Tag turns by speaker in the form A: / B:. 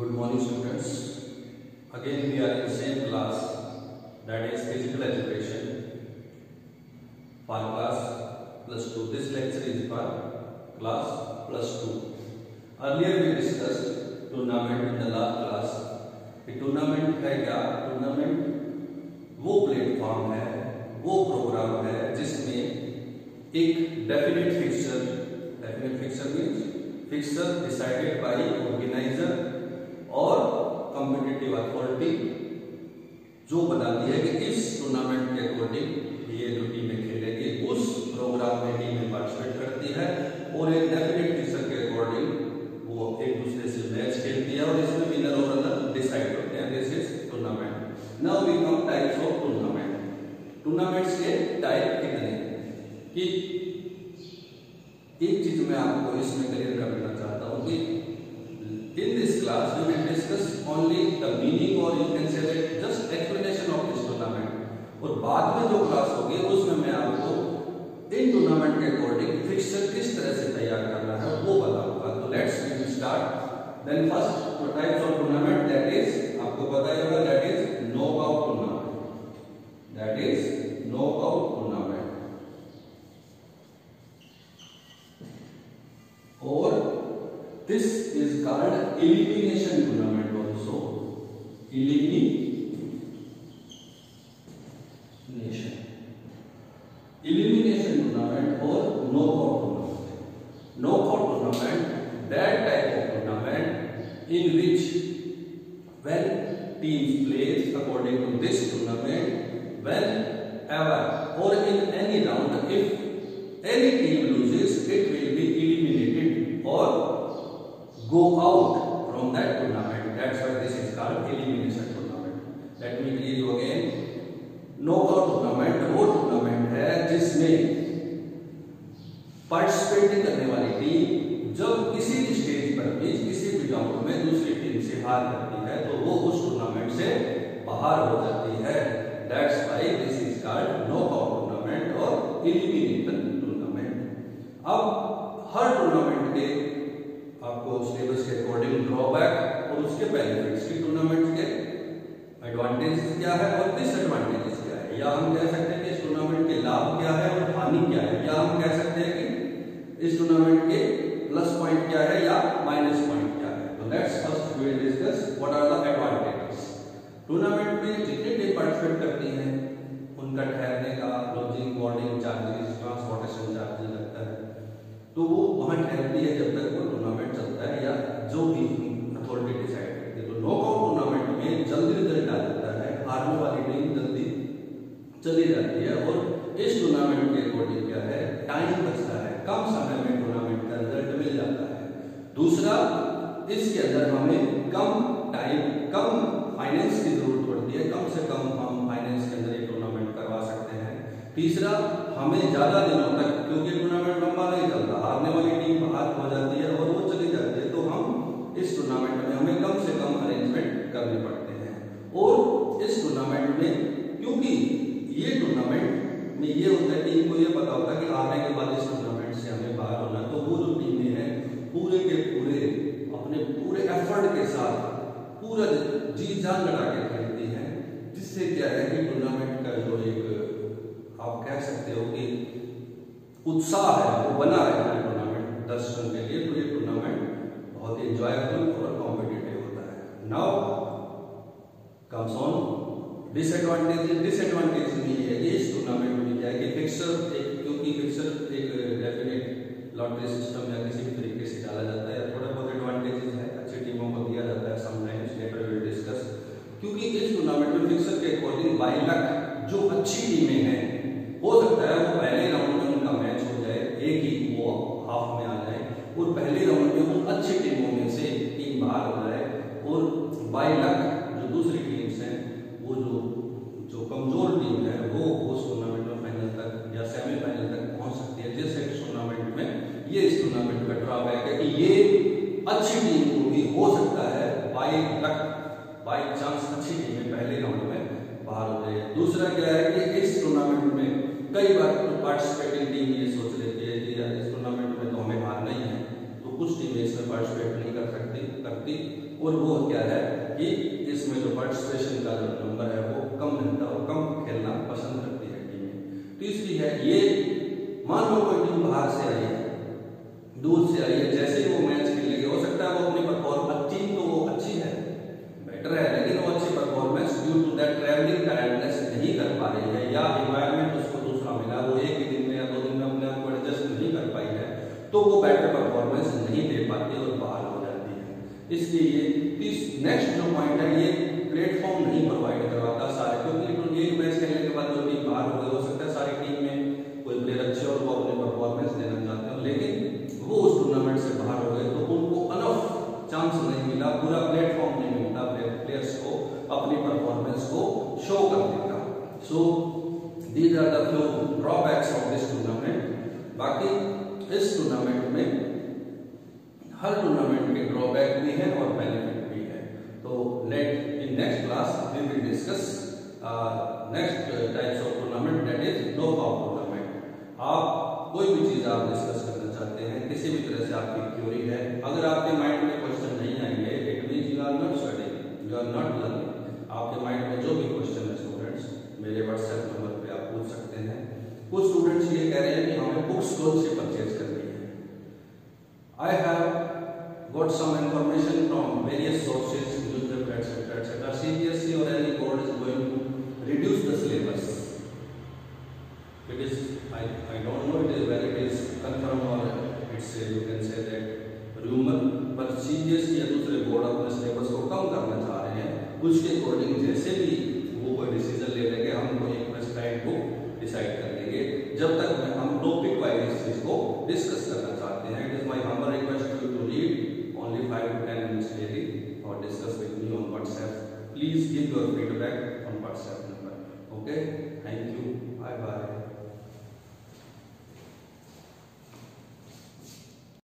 A: Good morning, students. Again, we are in the same class, that is physical education for class +2. This lecture is for class +2. Earlier we discussed tournament in the last class. कि tournament है क्या? Tournament वो platform है, वो programme है जिसमें एक definite fixture means fixture decided by organiser और कॉम्पिटिटिव अथॉरिटी जो बताती है कि इस टूर्नामेंट के अकॉर्डिंग ये जो टीमें खेलेगी उस प्रोग्राम में टीमें पार्टिसिपेट करती है और एक डेफिनेट फिक्सचर के अकॉर्डिंग वो एक दूसरे से मैच खेलती है और इसमें विनर और रनर डिसाइड होते हैं. This is tournament. Now we come types of tournament. Tournaments के टाइप कितने कि एक चीज मैं आपको इसमें क्लियर कर देना चाहता हूं कि in this class we will discuss only the meaning or you can say that just explanation of this tournament. और बाद में जो क्लास होगी उसमें मैं आपको इन टूर्नामेंट के अकॉर्डिंग फिक्सचर किस तरह से तैयार करना है वो बताऊंगा. तो let's start. Then first types of tournament that is आपको पता ही होगा that is knockout tournament. That is knockout tournament और this is called elimination tournament also. Elimination tournament or knockout tournament. Knockout tournament, that type of tournament in which when teams plays according to this tournament, whenever or in any round, if any team loses, it will be eliminated or go out from that tournament. That's why this is called elimination tournament. Let me tell you again. Knockout tournament वो tournament है जिसमें participate करने वाली team जब किसी भी stage पर भी किसी भी राउंड में दूसरी टीम से हार करती है तो वो उस टूर्नामेंट से बाहर हो जाती है. That's why this is called knockout tournament और एलिमिनेशन टूर्नामेंट. अब हर टूर्नामेंट के आपको सिलेबस के अकॉर्डिंग ड्रॉबैक और उसके बेनिफिट्स की टूर्नामेंट के एडवांटेजेस क्या है और डिसएडवांटेजेस क्या है, या हम कह सकते हैं कि इस टूर्नामेंट के लाभ क्या है और हानि क्या है, या हम कह सकते हैं कि इस टूर्नामेंट के प्लस पॉइंट क्या है या माइनस पॉइंट क्या है. तो let's first we will discuss what are the advantages. Tournament में जितनी टीम पार्टिसिपेट करती हैं उनका ठहरने का lodging boarding charges transportation charges लगता है तो वो वहां ठहरती है जब तक वो टूर्नामेंट चलता है या जो भी अथॉरिटी डिसाइड करती है. तो नॉकआउट टूर्नामेंट में जल्दी रिजल्ट आ जाता है, हारने वाली टीम जल्दी चली जाती है और इस टूर्नामेंट के अकॉर्डिंग क्या है टाइम बचता है, कम समय में टूर्नामेंट का रिजल्ट मिल जाता है. दूसरा इसके अंदर हमें कम टाइम कम फाइनेंस की जरूरत पड़ती है, कम से कम हम फाइनेंस के अंदर ये टूर्नामेंट करवा सकते हैं. तीसरा हमें ज्यादा दिनों तक क्योंकि टूर्नामेंट लंबा नहीं चलता, हारने वाली टीम बाहर हो जाती है और वो चली जाती है तो हम इस टूर्नामेंट में हमें कम से कम अरेंजमेंट करने पड़ते हैं. और इस टूर्नामेंट में क्योंकि ये टूर्नामेंट में ये होता है टीम को ये पता होता है कि हारने के बाद इस टूर्नामेंट से हमें बाहर होना, तो वो जो टीमें हैं पूरे के पूरे अपने पूरे एफर्ट के साथ पूरा जी जान लगा के खेलती हैं, जिससे क्या है कि टूर्नामेंट का जो एक आप कह सकते हो कि उत्साह है वो बना रहता है टूर्नामेंट दर्शकों के लिए. तो ये टूर्नामेंट बहुत ही एंजॉयबल और कॉम्पिटिटिव होता है. नाउ कम्स ऑन डिसएडवांटेज में ये है कि इस टूर्नामेंट में क्या है कि फिक्सर एक क्योंकि फिक्सर एक डेफिनेट लॉटरी सिस्टम या किसी भी तरीके से डाला जाता है, थोड़ा बहुत एडवांटेजेस है, अच्छी टीमों को दिया जाता है समटाइम्स. Letter will discuss. क्योंकि इस टूर्नामेंट में फिक्सर के अकॉर्डिंग बाय लक जो अच्छी टीमें हैं हो सकता है वो पहले राउंड में उनका मैच हो जाए, एक ही वो हाफ में आ जाए और पहले राउंड में उन अच्छी टीमों में से टीम बाहर हो जाए और बाय लक जो दूसरी टीम्स हैं वो जो कमजोर टीम है वो उस टूर्नामेंट में फाइनल तक या सेमीफाइनल तक पहुंच सकती है. जैसे इस टूर्नामेंट में ये इस टूर्नामेंट का ड्रॉबैक है कि ये अच्छी टीम को भी हो सकता है बाय लक बाय चांस अच्छी टीमें पहले राउंड में बाहर हो जाए. दूसरा क्या है कि इस टूर्नामेंट में कई बार पार्टिसिपेटिंग टीम ये सोच लेती है कि यार इस टूर्नामेंट में तो हमें हारना ही है, तो कुछ टीमें इसमें पार्टिसिपेट नहीं करती और वो क्या है कि इसमें जो पार्टिसिपेशन का जो नंबर है वो कम रहता है और कम खेलना पसंद करती है टीमें। तीसरी है ये, मान लो कोई टीम बाहर से आई है, दूर से आई है, जैसे ही वो मैच खेलेगी हो सकता है वो अपनी परफॉर्मेंस, टीम तो वो अच्छी है, बेटर है, लेकिन वो अच्छी performance due to that travelling tiredness नहीं कर पा रही है, या एनवायरनमेंट उसको दूसरा मिला, वो एक ही दिन में या 2 दिन में अपने आप को एडजस्ट नहीं कर पाई है, तो वो बेटर परफॉर्मेंस नहीं दे पाती और बाहर हो जाती है। इसलिए ये नेक्स्ट जो पॉइंट है, ये प्लेटफॉर्म नहीं प्रोवाइड करवाता सारे, क्योंकि एक मैच खेलने के बाद जो टीम बाहर हो गई, हो सकता है सारी टीम में कोई प्लेयर अच्छे और वो अपनी परफॉर्मेंस देना चाहते हो, लेकिन वो उस टूर्नामेंट से बाहर हो गए तो उनको अनफ चांस नहीं मिला, पूरा प्लेटफॉर्म नहीं मिलता प्लेयर्स को अपनी परफॉर्मेंस को शो करने का। So these are the few drawbacks of this tournament. बाकी इस टूर्नामेंट में हर टूर्नामेंट के ड्रॉबैक भी है और बेनिफिट भी है। तो in next class we will discuss next types of tournament, that is knockout tournament. आप कोई भी चीज आप डिस्कस करना चाहते हैं, किसी भी तरह से आपकी क्यूरी है, अगर आपके माइंड में क्वेश्चन नहीं आएंगे, it means you are not studying, you are not learning. आपके माइंड में जो भी क्वेश्चन है स्टूडेंट्स, मेरे व्हाट्सएप नंबर पे आप पूछ सकते हैं। कुछ स्टूडेंट्स ये कह रहे हैं कि हमें बुक्स कौन सी परचेज करनी है। I have got some information from various sources, newspaper, etc., etc. CBSE or any board is going to reduce the syllabus. It is, I don't know it is whether it is confirmed or it's you can say that rumor, but CBSE या दूसरे board अपने syllabus को कम करना चाह रहे हैं। उसके according जैसे भी वो कोई डिसीजन ले लेंगे, हम कोई एक प्रेस्क्राइब बुक डिसाइड कर लेंगे। जब तक हम टॉपिक वाइज इस चीज को डिस्कस करना चाहते हैं, it is my humble request to read only 5 to 10 minutes daily or discuss with me on WhatsApp. Please give your feedback on WhatsApp number. Okay, thank you, bye bye.